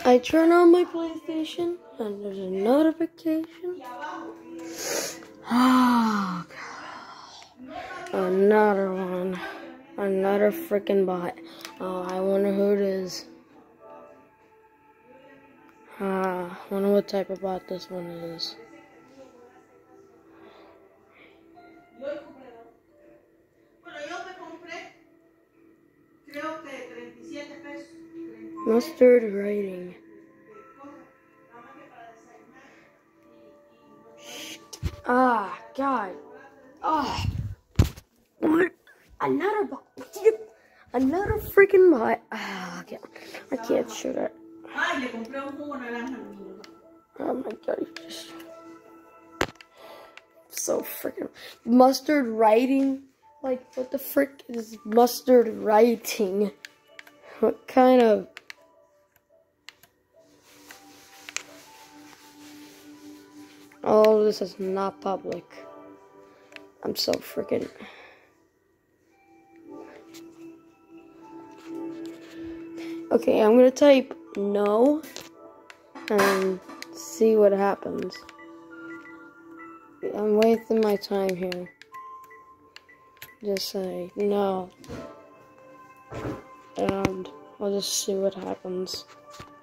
I turn on my PlayStation and there's a notification. Oh, God. Another one. Another freaking bot. Oh, I wonder who it is. I wonder what type of bot this one is. Mustard writing. Ah, God. Oh. Another bot. Another freaking bot. Ah, I can't shoot it. Oh my God, he's just so freaking mustard writing. Like, what the frick is mustard writing? What kind of? All this is not public. I'm so freaking. Okay, I'm gonna type no and see what happens. I'm wasting my time here. Just say no. And I'll just see what happens.